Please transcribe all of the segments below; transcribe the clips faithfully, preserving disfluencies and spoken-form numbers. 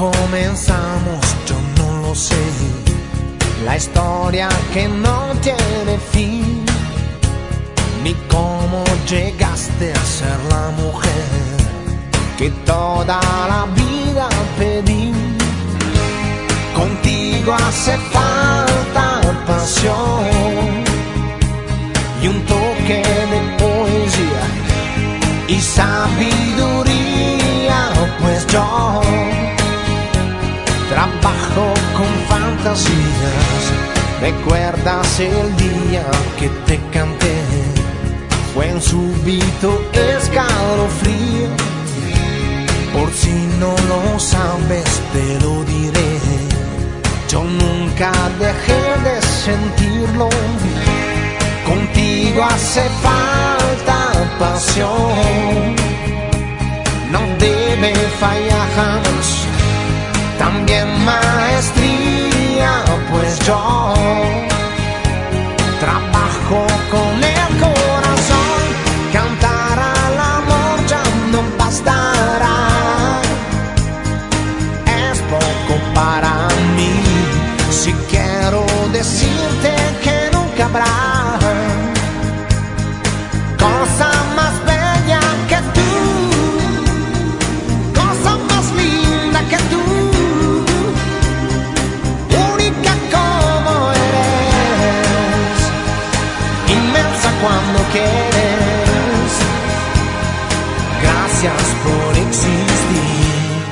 comenzamos yo no lo sé. La historia que no tiene fin, ni cómo llegaste a ser la mujer que toda la vida pedí. Contigo hace falta pasión y un toque de poesía y sabiduría, pues yo trabajo con fantasías. ¿Recuerdas el día que te canté? Fue un súbito escalofrío. Por si no lo sabes te lo diré, yo nunca dejé de sentirlo. Contigo hace falta pasión, no debe fallar jamás. También maestría, pues yo trabajo con el corazón. Cantar al amor ya no bastará, es poco para mí. Si quiero decirte que nunca habrá cosa más bella que tú, cosa más linda que tú, única como eres, inmensa cuando quieres. Gracias por existir.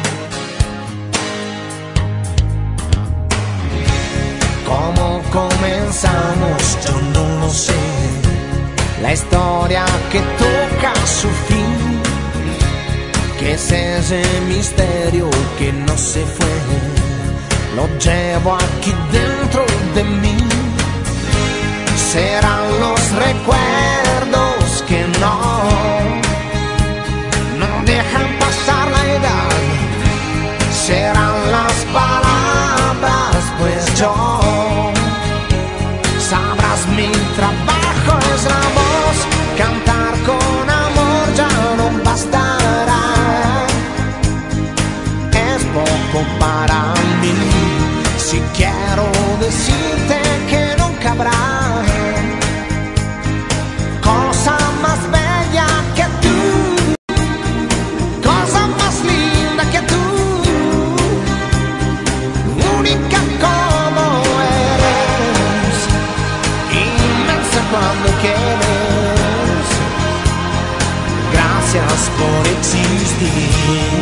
¿Cómo comenzamos? Yo no lo sé. La historia que toca su fin, que es ese misterio que no se fue, lo llevo aquí dentro de mí. Serán los recuerdos que no, no dejan pasar la edad. Serán las palabras, pues yo, sabrás mi trabajo es la voz. Cantar con amor ya no bastará, es poco para mí. Si quiero decirte que nunca habrá cosa más bella que tú, cosa más linda que tú, única como eres, inmensa cuando quieres. Gracias por existir.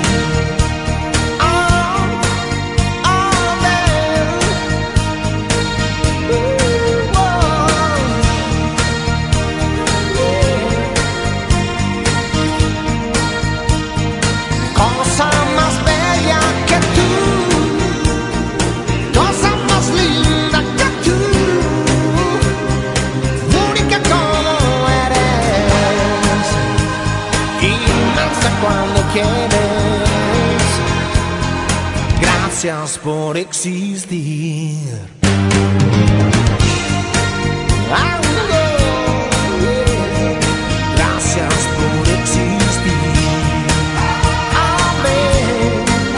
Cuando quieres, gracias por existir. Gracias por existir. Amén.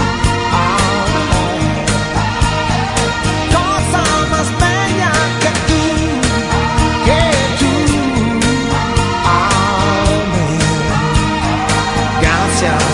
Cosa más bella que tú, que tú. Amén. Gracias.